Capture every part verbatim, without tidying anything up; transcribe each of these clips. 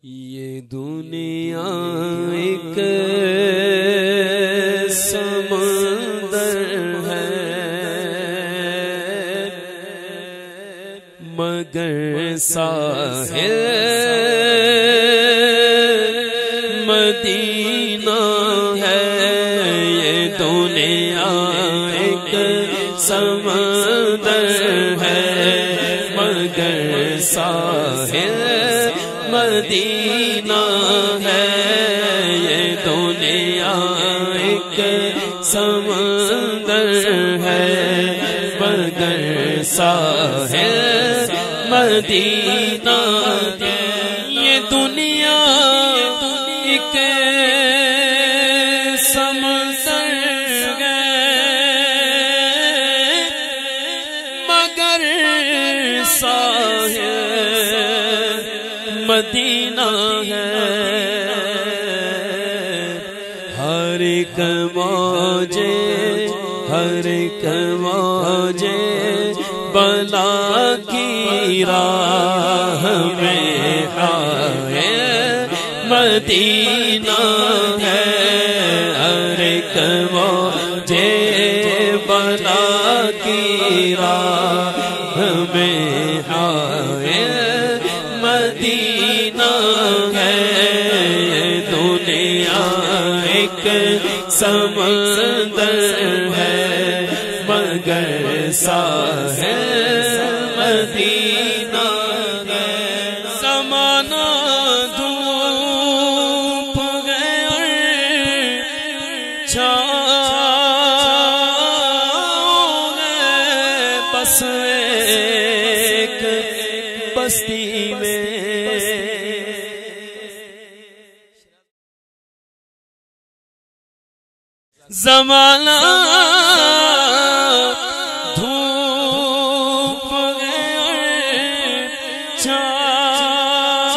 یہ دنیا ایک سمندر ہے مگر ساحل مدینہ ہے۔ یہ دنیا ایک سمندر ہے مگر ساحل مدینہ ہے۔ یہ دنیا ایک سمندر ہے مگر ساحل مدینہ ہے۔ یہ دنیا ایک سمندر ہے مگر ساحل مدینہ ہے۔ ہر ایک موجے ہر ایک موجے بلا کی راہ میں آئے مدینہ ہے۔ ہر ایک موجے بلا کی راہ میں آئے مدینہ ہے۔ دنیا ایک سمندر ہے مگر ساحل مدینہ ہے۔ زمانہ دھوپ گیا چھاؤ گئے بس ایک بستی میں۔ زمانہ دھوپ گئے چھاؤ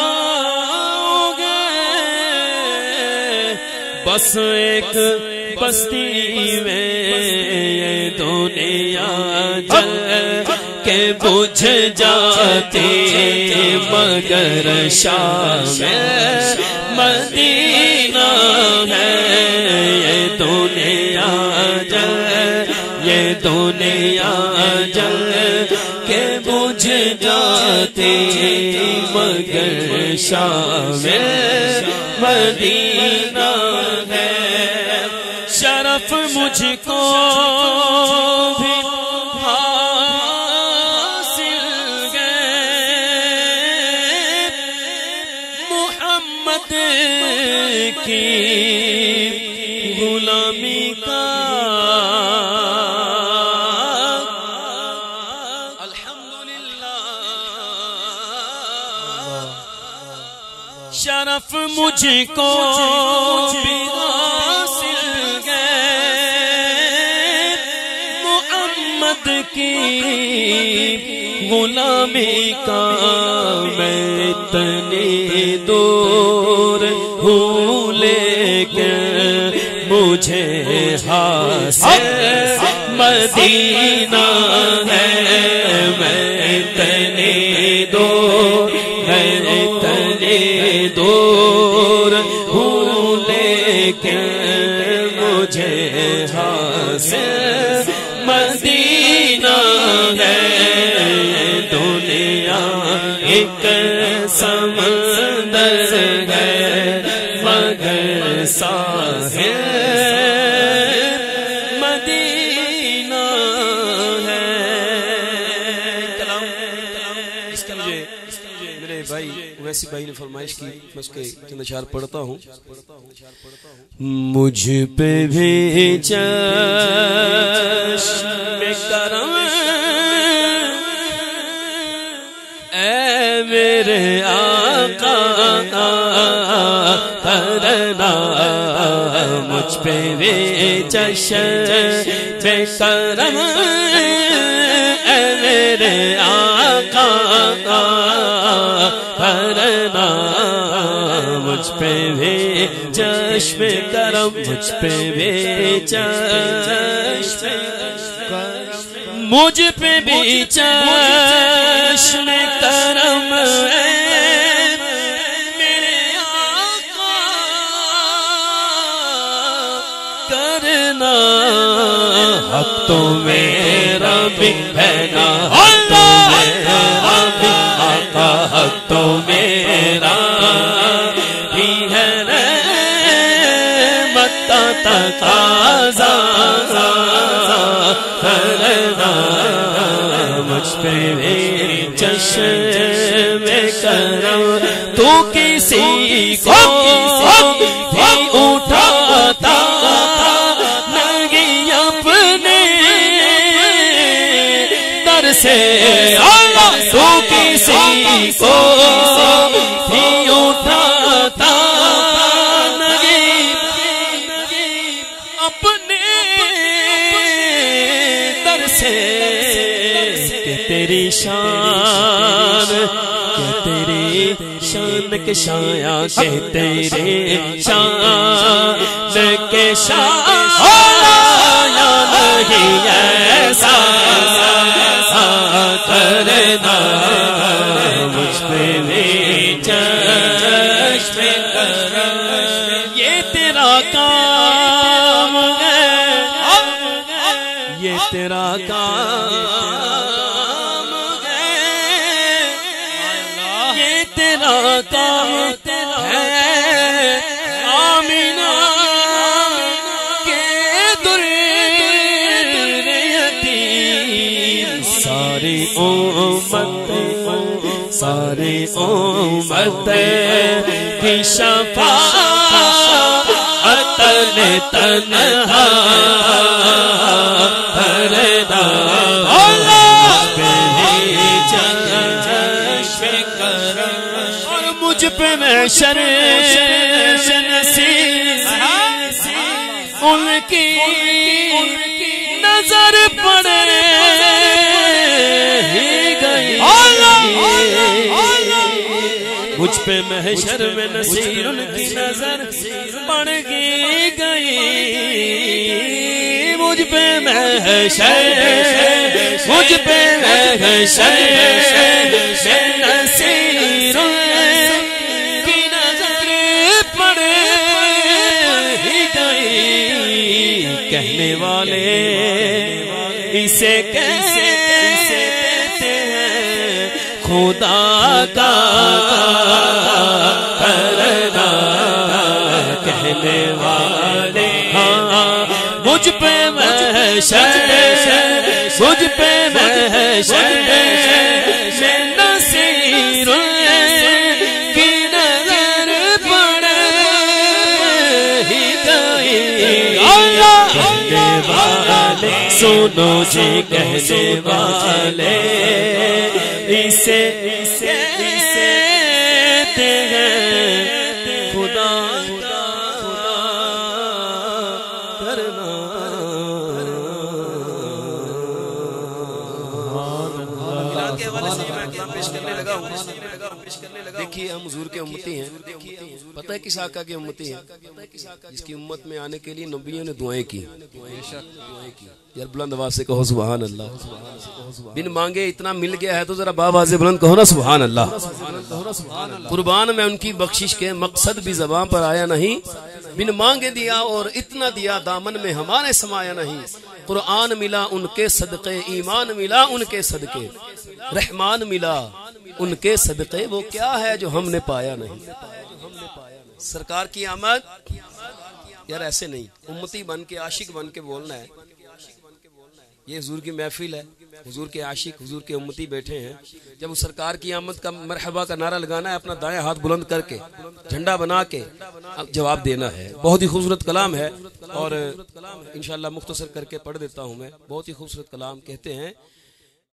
گئے بس ایک بستی میں۔ یہ دنیا جل کے بجھ جاتی مگر شام مدینہ ہے۔ یہ دنیا جل یہ دنیا جل کے بجھ جاتی مگر شام مدینہ ہے۔ شرف مجھ کو بھی حاصل گئے محمد کی غلامی کا۔ الحمدللہ شرف مجھ کو بھی حاصل گئے محمد کی غلامی کا۔ میں اتنی دور ہوں لیکن مجھے حاصل مدینہ ہے۔ میں اتنی دور میں اتنی دور ہوں لیکن مجھے حاصل مدینہ ہے۔ دنیا ایک سمندر ہے مگر ساحل مدینہ ہے۔ میرے بھائی ویسی بھائی نے فرمائش کی، میں اس کے چند اشعار پڑھتا ہوں۔ مجھ پہ بھی چشم کرم اے میرے آقا کرنا، مجھ پہ بھی چشم کرم اے میرے آقا کرنا، مجھ پہ بھی چشم کرم مجھ پہ بھی چشم مجھ پہ بھی چشم کرم ہے میرے تو میرا بھی ہے نا تو میرا بھی آقا حق تو میرا بھی ہے رحمت کا تقاضا کرنا مجھ پہ میری چشم کرم تو کسی کو بھی اٹھاتا نہیں اپنے در سے تو کسی کو بھی اٹھاتا نہیں اپنے در سے کہ تیری شان کہ تیری شان کے شایا کہ تیرے شان کے شایا نہیں ایسا کرنا مجھ پہ میری چشم کرم یہ تیرا کام ہے یہ تیرا کام ہے یہ تیرا کام ہے آمینہ کے در یتیم ساری امت ساری امت کی شفاعت تنہا کرنا اور مجھ پہ محشر نصیب ان کی نظر پڑے ہی گئی مجھ پہ محشر میں نصیر ان کی نظر پڑ گئی مجھ پہ محشر مجھ پہ محشر میں نصیر ان کی نظر پڑ ہی گئی کہنے والے اسے کہتے ہیں خدا کا کرنا کہنے والے ہاں مجھ پہ محشر مجھ پہ محشر میں نصیر کی نظر پڑ ہی گئی کہنے والے سنو جی کہنے والے اسے اسے خدا کرنا دیکھیے ہم حضور کے امتی ہیں پتہ ہے کس آقا کے امتی ہیں جس کی امت میں آنے کے لیے نبیوں نے دعائیں کی یار بلند آواز سے کہو سبحان اللہ بن مانگے اتنا مل گیا ہے تو ذرا باواز بلند کہو نا سبحان اللہ قربان میں ان کی بخشش کے مقصد بھی زبان پر آیا نہیں بن مانگے دیا اور اتنا دیا دامن میں ہمارے سمایا نہیں قرآن ملا ان کے صدقے ایمان ملا ان کے صدقے رحمان ملا ان کے صدقے وہ کیا ہے جو ہم نے پایا نہیں سرکار کی آمد یار ایسے نہیں امتی بن کے عاشق بن کے بولنا ہے یہ حضور کی محفل ہے حضور کے عاشق حضور کے امتی بیٹھے ہیں جب اس سرکار کی آمد کا مرحبا کا نعرہ لگانا ہے اپنا دائیں ہاتھ بلند کر کے جھنڈا بنا کے جواب دینا ہے بہت ہی خوبصورت کلام ہے اور انشاءاللہ مختصر کر کے پڑھ دیتا ہوں میں بہت ہی خوبصورت کلام کہتے ہیں